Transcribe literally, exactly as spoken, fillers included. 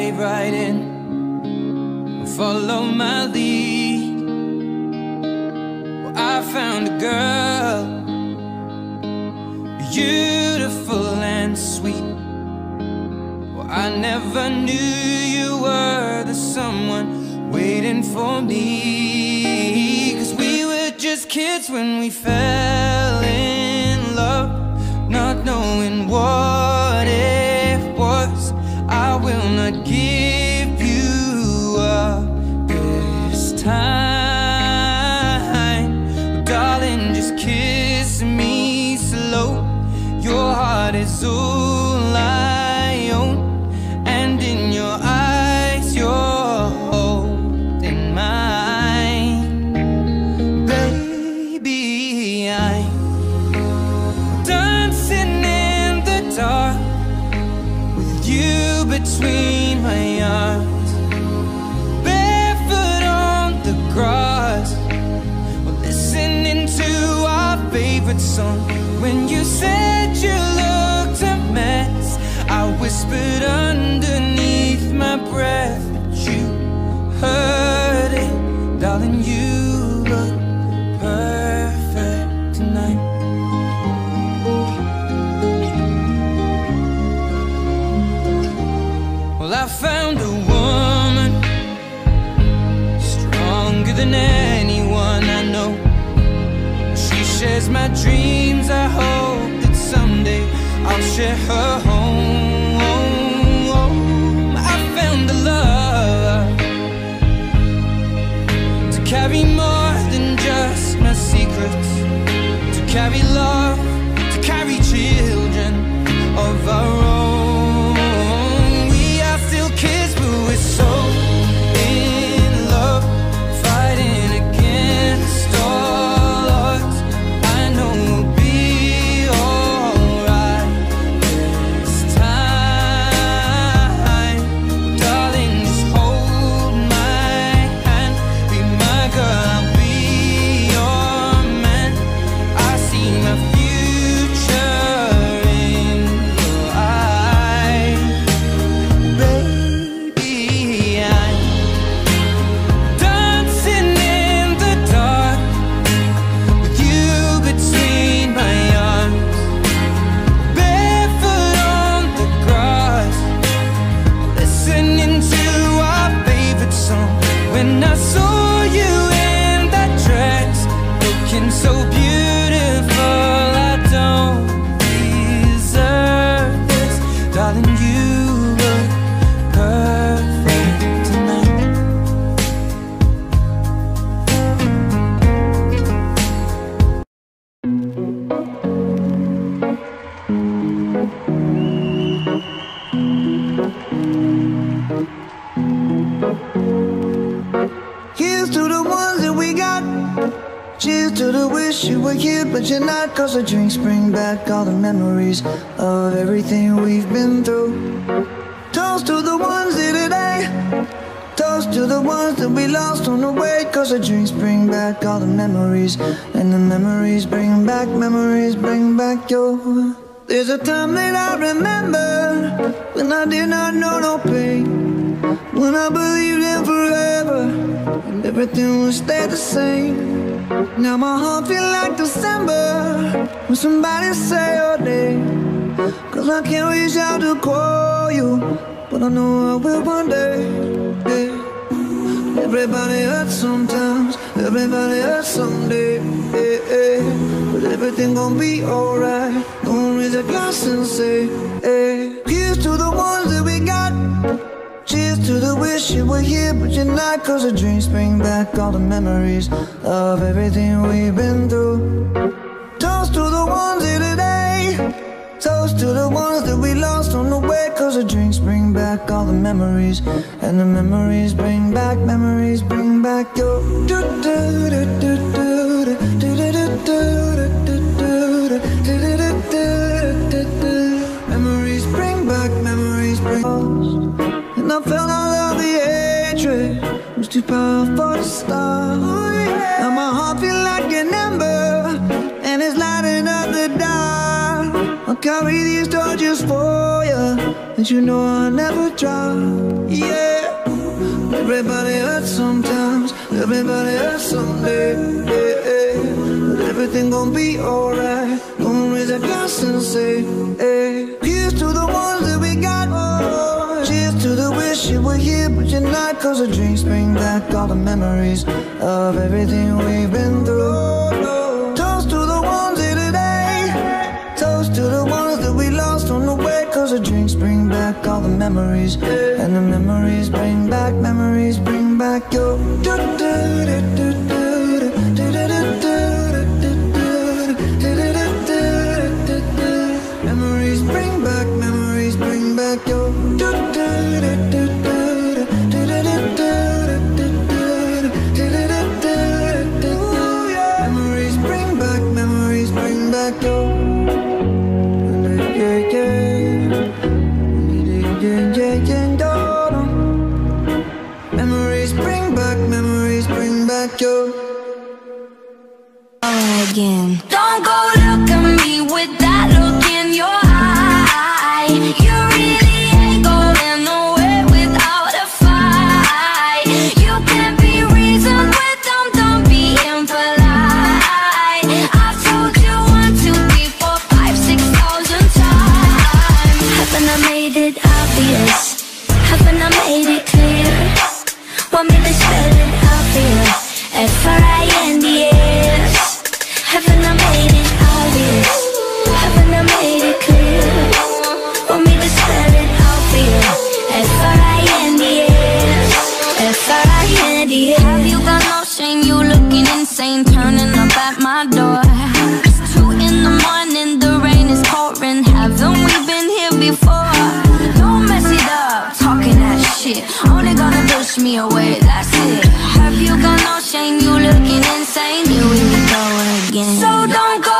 dive right in, follow my lead. Well, I found a girl, beautiful and sweet. Well, I never knew you were the someone waiting for me. 'Cause we were just kids when we fell in love, not knowing what it was. I will not give you up this time. But darling, just kiss me slow. Your heart is all I own, and in your eyes you're holding mine. Baby, I'm dancing in the dark with you between my arms, barefoot on the grass. We're listening to our favorite song. When you said you looked a mess, I whispered underneath my breath, but you heard it. Darling, you look perfect tonight. Well, I found a woman stronger than anyone I know. She shares my dreams. I hope that someday I'll share her home. I found a love to carry more than just my secrets, to carry love, to carry children of our own. We are still kids, but we're so in love, fighting against all odds. I know we'll be alright this time. Darling, just hold my hand, be my girl, I'll be your man. I see my future in your eyes. Baby, I'm dancing in the dark with you between my arms, barefoot on the grass, listening to our favorite song. When I saw you in that dress, looking so beautiful, I don't deserve this. Darling, you look perfect tonight. Here's to the ones that we got. Cheers to the wish you were here, but you're not. 'Cause the drinks bring back all the memories of everything we've been through. Toast to the ones here today. Toast to the ones that we lost on the way. 'Cause the drinks bring back all the memories, and the memories bring back, memories bring back your. There's a time that I remember when I did not know no pain, when I believed in forever and everything would stay the same. Now my heart feel like December when somebody say your name. 'Cause I can't reach out to call you, but I know I will one day. Yeah. Everybody hurts sometimes, everybody hurts someday. Yeah, yeah. But everything gon' be alright. Don't raise a glass and say, hey. Here's to the ones that we got. Cheers to the wish you were here, but you're not. 'Cause the dreams bring back all the memories of everything we've been through. Toast to the ones here today. Toast to the ones that we lost on the way. 'Cause the drinks bring back all the memories, and the memories bring back, memories bring back your. Memories bring back, memories bring. And I felt all of the hatred was too powerful to stop. Now my heart feel like an ember, and it's lighting up the dark. I'll carry these torches for you, and you know I'll never drop. Yeah, everybody hurts sometimes, everybody hurts someday. Yeah, yeah. But everything gon' be alright. Gonna raise a glass and say, hey, here's to the ones that we got. Oh, cheers to the wish you were here but you're not. Cause the drinks bring back all the memories of everything we've been through. Toast to the ones here today, toast to the ones that we lost on the way. Cause the drinks bring back all the memories, and the memories bring back, memories bring back your memories bring back, memories bring back your memories bring back, memories bring back your yeah, yeah, yeah, yeah, memories bring back, memories bring back your again. Don't go look at me with that look in your eye. You really ain't going nowhere without a fight. You can't be reasoned with them, don't be impolite. I've told you one, two, three, four, five, six thousand times. Haven't I made it obvious? Haven't I made it clear? Want me to spell it out here? F R I N D S. Haven't I made it obvious? Haven't I made it clear? Want me to spell it out for you? F R I N D S. F R I N D S. Have you got no shame? You looking insane, turning up at my door. It's two in the morning, the rain is pouring. Haven't we been here before? Don't mess it up, talking that shit. Only gonna push me away, that's it. Have you got no shame? You looking insane, here we go again. So don't go